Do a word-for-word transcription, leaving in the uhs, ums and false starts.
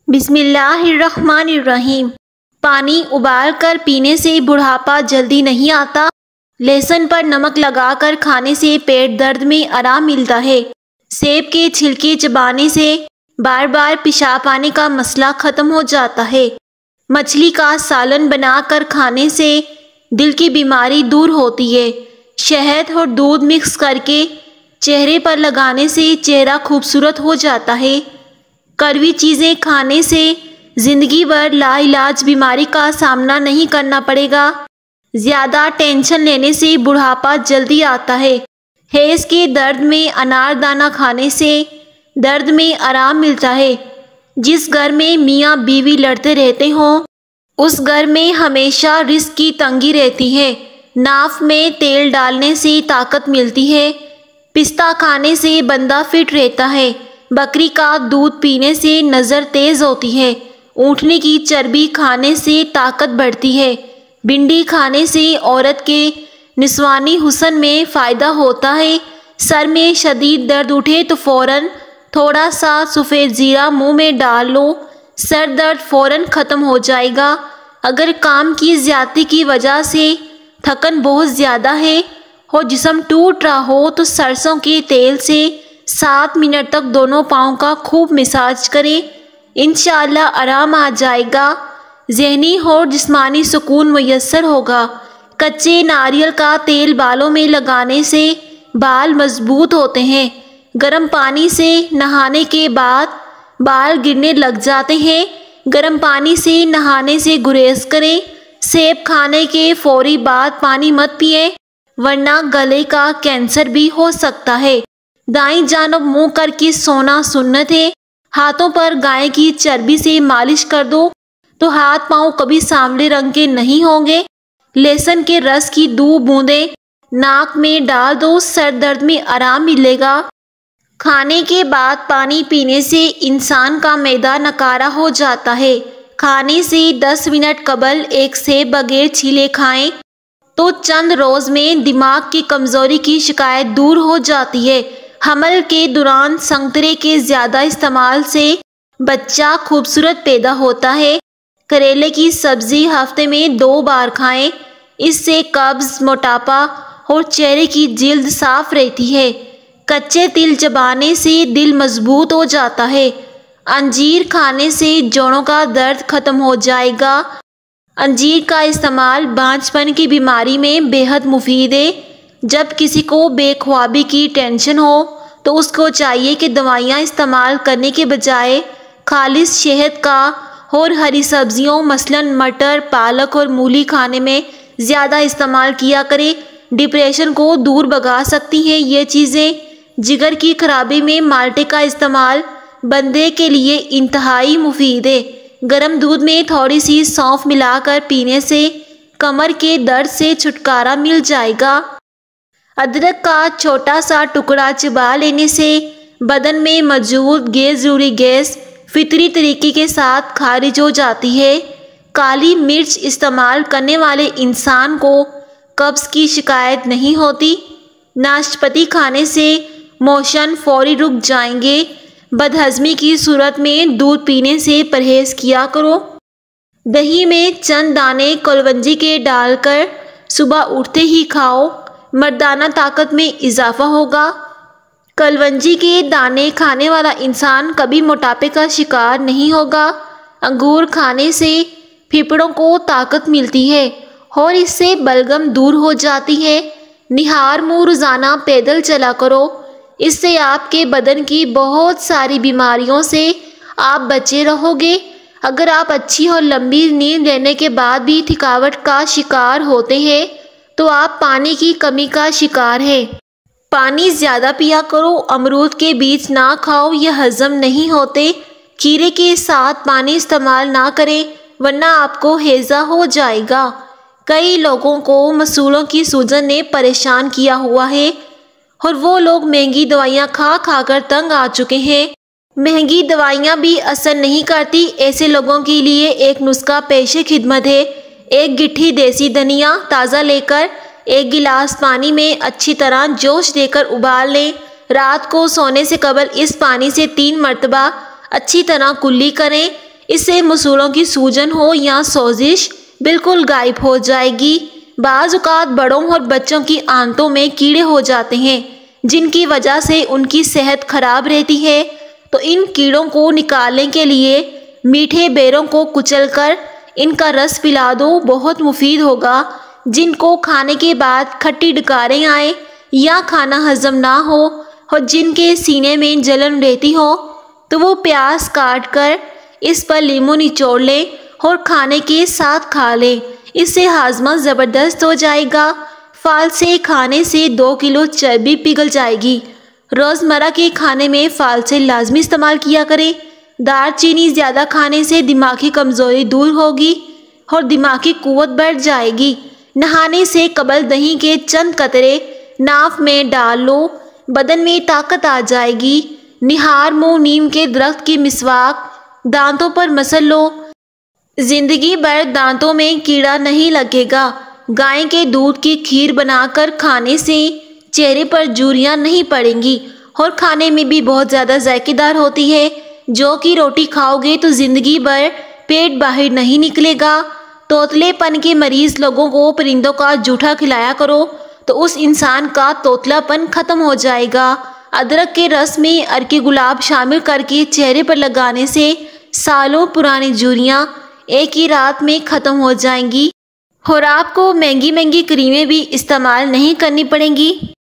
بسم اللہ الرحمن الرحیم۔ پانی ابال کر پینے سے بڑھاپا جلدی نہیں آتا۔ لہسن پر نمک لگا کر کھانے سے پیٹ درد میں آرام ملتا ہے۔ سیب کے چھلکے چبانے سے بار بار پیشاب آنے کا مسئلہ ختم ہو جاتا ہے۔ مچھلی کا سالن بنا کر کھانے سے دل کی بیماری دور ہوتی ہے۔ شہد اور دودھ مکس کر کے چہرے پر لگانے سے چہرہ خوبصورت ہو جاتا ہے۔ کڑوی چیزیں کھانے سے زندگی بھر لا علاج بیماری کا سامنا نہیں کرنا پڑے گا۔ زیادہ ٹینشن لینے سے بڑھاپا جلدی آتا ہے۔ ہیض کے درد میں انار دانہ کھانے سے درد میں آرام ملتا ہے۔ جس گھر میں میاں بیوی لڑتے رہتے ہوں اس گھر میں ہمیشہ رزق کی تنگی رہتی ہے۔ ناف میں تیل ڈالنے سے طاقت ملتی ہے۔ پستہ کھانے سے بندہ فٹ رہتا ہے۔ بکری کا دودھ پینے سے نظر تیز ہوتی ہے۔ اونٹنے کی چربی کھانے سے طاقت بڑھتی ہے۔ بھنڈی کھانے سے عورت کے نسوانی حسن میں فائدہ ہوتا ہے۔ سر میں شدید درد اٹھے تو فوراً تھوڑا سا سفید زیرہ منہ میں ڈال لو، سر درد فوراً ختم ہو جائے گا۔ اگر کام کی زیادتی کی وجہ سے تھکن بہت زیادہ ہے اور جسم ٹوٹ رہا ہو تو سرسوں کے تیل سے سات منٹ تک دونوں پاؤں کا خوب مساج کریں، انشاءاللہ آرام آ جائے گا۔ ذہنی اور جسمانی سکون میسر ہوگا۔ کچے ناریل کا تیل بالوں میں لگانے سے بال مضبوط ہوتے ہیں۔ گرم پانی سے نہانے کے بعد بال گرنے لگ جاتے ہیں۔ گرم پانی سے نہانے سے گریز کریں۔ سیب کھانے کے فوری بعد پانی مت پئیں ورنہ گلے کا کینسر بھی ہو سکتا ہے۔ دائیں جانب منہ کر کے سونا سنت ہے۔ ہاتھوں پر گائے کی چربی سے مالش کر دو تو ہاتھ پاؤں کبھی سانولے رنگ کے نہیں ہوں گے۔ لہسن کے رس کی دو بوندیں ناک میں ڈال دو، سر درد میں آرام ملے گا۔ کھانے کے بعد پانی پینے سے انسان کا معدہ نکارا ہو جاتا ہے۔ کھانے سے دس منٹ قبل ایک سیب بغیر چھیلے کھائیں تو چند روز میں دماغ کی کمزوری کی شکایت دور ہو جاتی ہے۔ حمل کے دوران سنترے کے زیادہ استعمال سے بچہ خوبصورت پیدا ہوتا ہے۔ کریلے کی سبزی ہفتے میں دو بار کھائیں، اس سے قبض، موٹاپا اور چہرے کی جلد صاف رہتی ہے۔ کچے تل چبانے سے دل مضبوط ہو جاتا ہے۔ انجیر کھانے سے جوڑوں کا درد ختم ہو جائے گا۔ انجیر کا استعمال بانجھ پن کی بیماری میں بے حد مفید ہے۔ جب کسی کو بے خوابی کی ٹینشن ہو تو اس کو چاہیے کہ دوائیاں استعمال کرنے کے بجائے خالص شہد کا اور ہری سبزیوں مثلاً مٹر، پالک اور مولی کھانے میں زیادہ استعمال کیا کرے۔ ڈپریشن کو دور بھگا سکتی ہیں یہ چیزیں۔ جگر کی خرابی میں مالٹے کا استعمال بندے کے لیے انتہائی مفید ہے۔ گرم دودھ میں تھوڑی سی سونف ملا کر پینے سے کمر کے درد سے چھٹکارا مل جائے گا۔ ادرک کا چھوٹا سا ٹکڑا چبا لینے سے بدن میں موجود غیر ضروری گیس فطری طریقے کے ساتھ خارج ہو جاتی ہے۔ کالی مرچ استعمال کرنے والے انسان کو قبض کی شکایت نہیں ہوتی۔ ناشپاتی کھانے سے موشن فوری رک جائیں گے۔ بدہضمی کی صورت میں دودھ پینے سے پرہیز کیا کرو۔ دہی میں چند دانے کلونجی کے ڈال کر صبح اٹھتے ہی کھاؤ، مردانہ طاقت میں اضافہ ہوگا۔ کلونجی کے دانے کھانے والا انسان کبھی موٹاپے کا شکار نہیں ہوگا۔ انگور کھانے سے پھیپھڑوں کو طاقت ملتی ہے اور اس سے بلغم دور ہو جاتی ہے۔ نہار منہ روزانہ پیدل چلا کرو، اس سے آپ کے بدن کی بہت ساری بیماریوں سے آپ بچے رہو گے۔ اگر آپ اچھی اور لمبی نیند لینے کے بعد بھی تھکاوٹ کا شکار ہوتے ہیں تو آپ پانی کی کمی کا شکار ہیں۔ پانی زیادہ پیا کرو۔ امرود کے بیج نہ کھاؤ، یہ ہضم نہیں ہوتے۔ کھیرے کے ساتھ پانی استعمال نہ کریں ورنہ آپ کو ہیضہ ہو جائے گا۔ کئی لوگوں کو مسلوں کی سوجن نے پریشان کیا ہوا ہے اور وہ لوگ مہنگی دوائیاں کھا کھا کر تنگ آ چکے ہیں۔ مہنگی دوائیاں بھی اثر نہیں کرتی۔ ایسے لوگوں کے لیے ایک نسخہ پیش خدمت ہے۔ ایک گٹھی دیسی دھنیا تازہ لے کر ایک گلاس پانی میں اچھی طرح جوش دے کر ابال لیں۔ رات کو سونے سے قبل اس پانی سے تین مرتبہ اچھی طرح کلی کریں۔ اس سے مسوڑوں کی سوجن ہو یا سوزش بالکل غائب ہو جائے گی۔ بعض اوقات بڑوں اور بچوں کی آنتوں میں کیڑے ہو جاتے ہیں جن کی وجہ سے ان کی صحت خراب رہتی ہے، تو ان کیڑوں کو نکالنے کے لیے میٹھے بیروں کو کچل کر ان کا رس پلا دو، بہت مفید ہوگا۔ جن کو کھانے کے بعد کھٹی ڈکاریں آئیں یا کھانا ہضم نہ ہو اور جن کے سینے میں جلن رہتی ہو تو وہ پیاز کاٹ کر اس پر لیمو نچوڑ لیں اور کھانے کے ساتھ کھا لیں، اس سے ہاضمہ زبردست ہو جائے گا۔ فالسے کھانے سے دو کلو چربی پگھل جائے گی۔ روزمرہ کے کھانے میں فالسے لازمی استعمال کیا کریں۔ دار چینی زیادہ کھانے سے دماغی کمزوری دور ہوگی اور دماغی قوت بڑھ جائے گی۔ نہانے سے قبل دہی کے چند قطرے ناف میں ڈال لو، بدن میں طاقت آ جائے گی۔ نہار منہ نیم کے درخت کی مسواک دانتوں پر مسل لو، زندگی بھر دانتوں میں کیڑا نہیں لگے گا۔ گائے کے دودھ کی کھیر بنا کر کھانے سے چہرے پر جھریاں نہیں پڑیں گی اور کھانے میں بھی بہت زیادہ ذائقے دار ہوتی ہے۔ جو کی روٹی کھاؤ گے تو زندگی بھر پیٹ باہر نہیں نکلے گا۔ توتلے پن کے مریض لوگوں کو پرندوں کا جوٹھا کھلایا کرو تو اس انسان کا توتلا پن ختم ہو جائے گا۔ ادرک کے رس میں عرق گلاب شامل کر کے چہرے پر لگانے سے سالوں پرانی جھریاں ایک ہی رات میں ختم ہو جائیں گی اور آپ کو مہنگی مہنگی کریمیں بھی استعمال نہیں کرنی پڑیں گی۔